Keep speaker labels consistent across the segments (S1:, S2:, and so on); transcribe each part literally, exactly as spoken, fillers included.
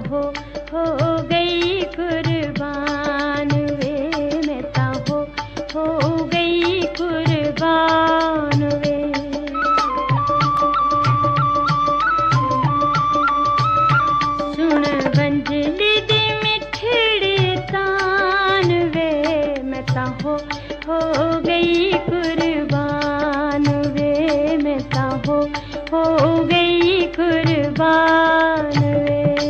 S1: हो हो गई कुर्बान वे, मैं ता हो हो गई कुर्बान वे। सुन बंजली दी मिठड़ी तान वे, मैं ता हो हो गई कुर्बान वे, मैं ता हो हो गई कुर्बान वे।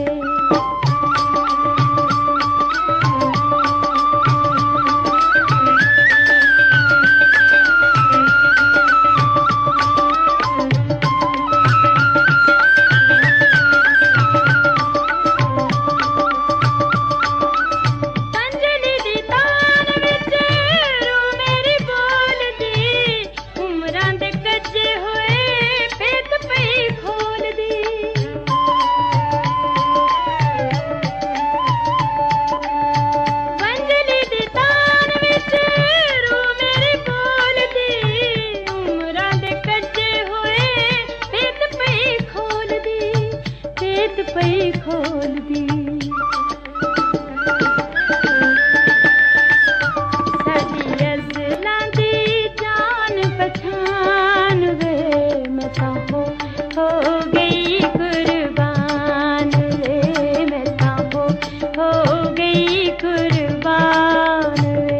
S1: पई खोल दी साडी अज़लां दी जान पछान वे, मैं ता हो हो गई कुर्बान वे, मैं ता हो हो गई कुर्बान वे।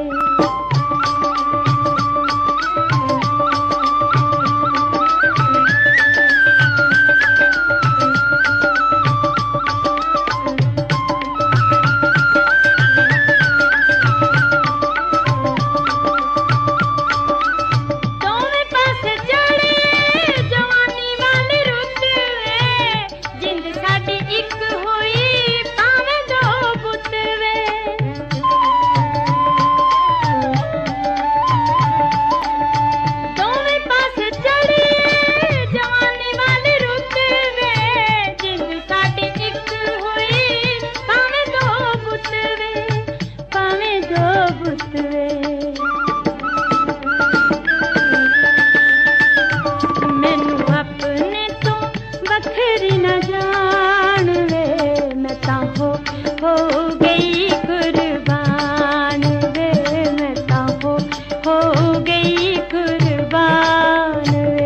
S1: मैनू अपने तो बखरी न जान वे, मैं ता हो हो गई कुर्बान वे, मैं ता हो हो गई कुर्बान वे।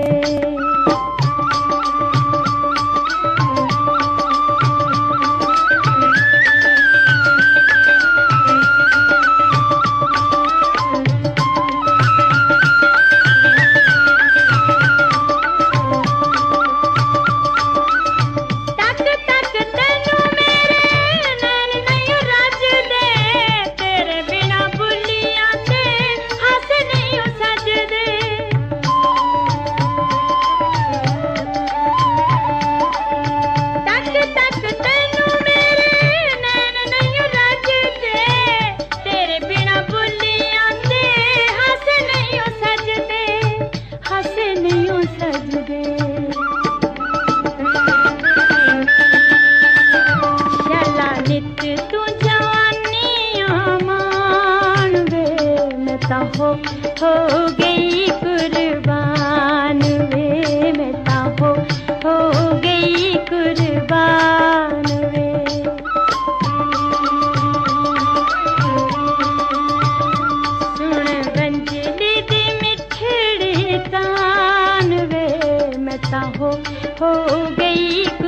S1: ता हो हो गई कुर्बान वे, मैं ता हो हो गई कुर्बान वे। सुन बंजली दी मिठड़ी तान वे, मैं ता हो हो गई